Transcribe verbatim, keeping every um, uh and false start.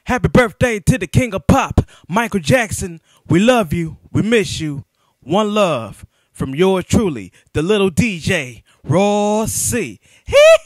Happy birthday to the king of pop, Michael Jackson. We love you. We miss you. One love from yours truly, the little D J, Raw C. Hee